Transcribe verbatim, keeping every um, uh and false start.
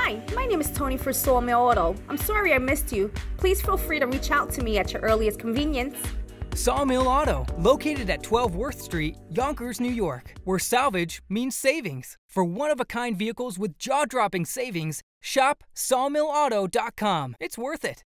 Hi, my name is Toni for Sawmill Auto. I'm sorry I missed you. Please feel free to reach out to me at your earliest convenience. Sawmill Auto, located at twelve Worth Street, Yonkers, New York, where salvage means savings. For one-of-a-kind vehicles with jaw-dropping savings, shop sawmill auto dot com. It's worth it.